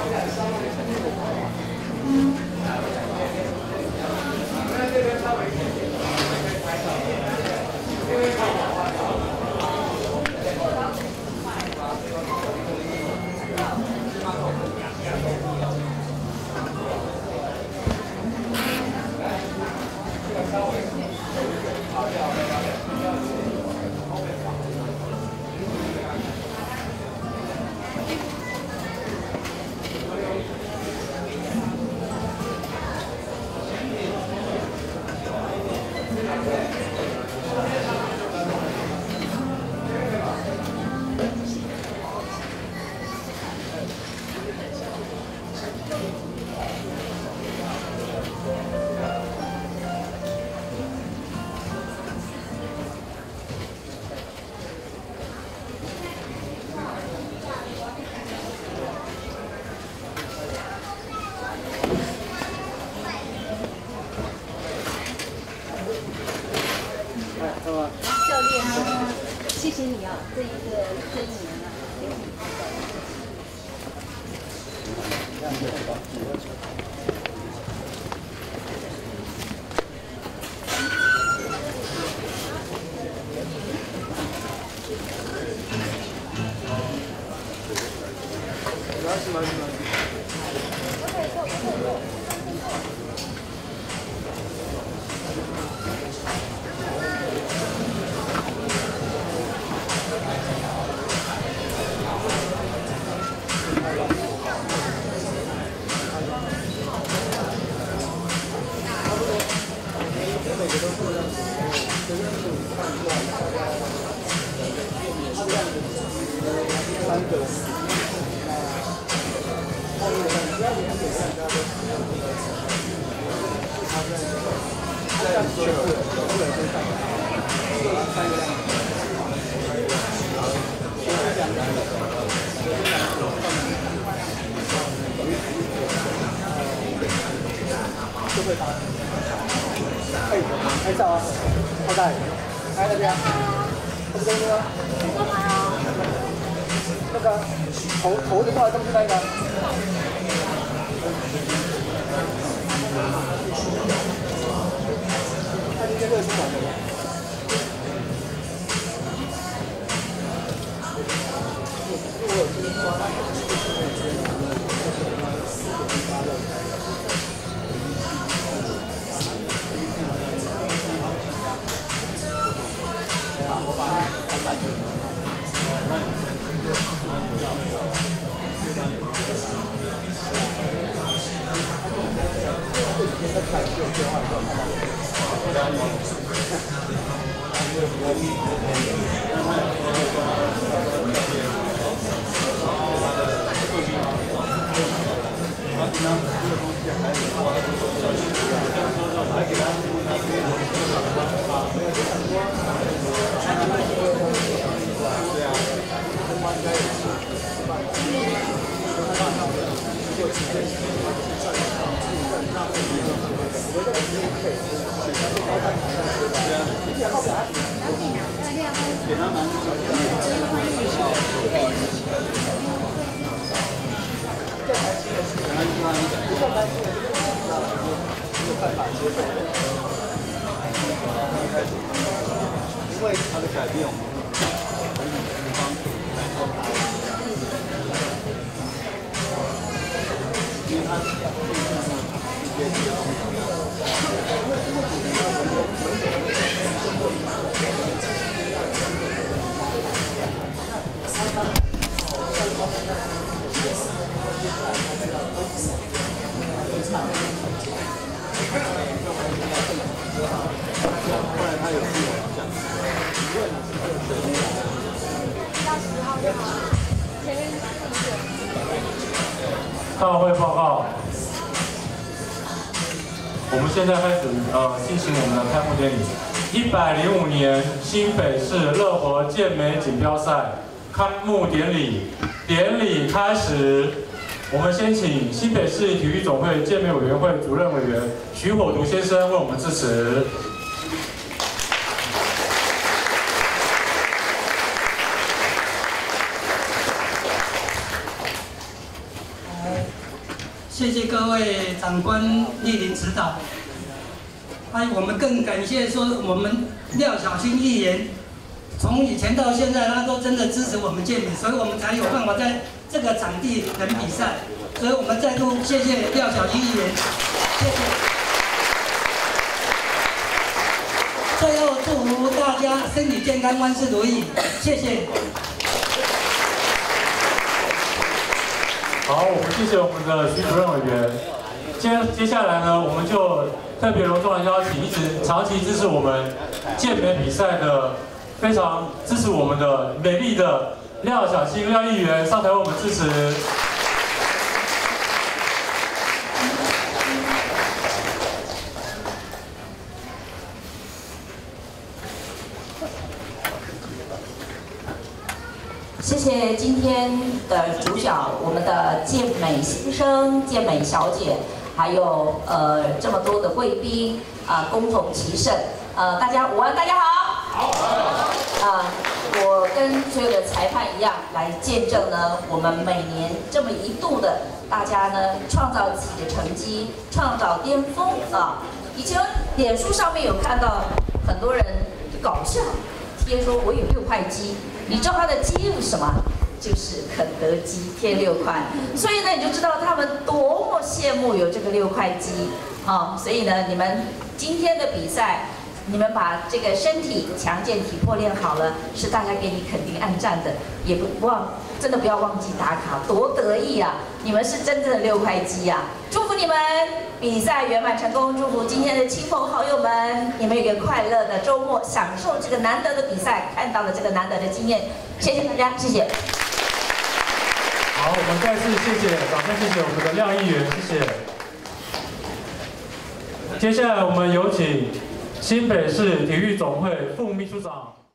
教练啊，谢谢你啊，这一年啊，给我们拍拍照啊，后带，拍那边，这边呢，那个头的话，都是那个。他今天热情满的。因为它的改变，我们帮助来做因为它世界级的后来他有自我讲， 开完会报告，我们现在开始进行我们的开幕典礼。105年新北市乐活健美锦标赛开幕典礼，典礼开始。我们先请新北市体育总会健美委员会主任委员徐火图先生为我们致辞。 谢谢各位长官莅临指导。我们更感谢说我们廖小青议员，从以前到现在，他都真的支持我们健美，所以我们才有办法在这个场地能比赛。所以我们再度谢谢廖小青议员，谢谢。最后祝福大家身体健康，万事如意，谢谢。 好，我们谢谢我们的徐主任委员。接下来呢，我们就特别隆重的邀请一直长期支持我们健美比赛的、非常支持我们的美丽的廖小青廖议员上台为我们致辞。 谢谢今天的主角，我们的健美先生、健美小姐，还有这么多的贵宾恭逢其盛，大家午安，大家好。好。我跟所有的裁判一样来见证呢，我们每年这么一度的，大家呢创造自己的成绩，创造巅峰啊。以前脸书上面有看到很多人搞笑贴说，我有6块肌。你知道他的鸡是什么？就是肯德基贴6块，所以呢，你就知道他们多么羡慕有这个6块鸡啊！所以呢，你们今天的比赛，你们把这个身体强健体魄练好了，是大家给你肯定按赞的，也真的不要忘记打卡，多得意啊！你们是真正的6块鸡啊！祝福你们比赛圆满成功，祝福今天的亲朋好友们，你们有一个快乐的周末，享受这个难得的比赛，看到了这个难得的经验。谢谢大家，谢谢。 好，我们再次谢谢，掌声谢谢我们的廖议员，谢谢。接下来我们有请新北市体育总会副秘书长。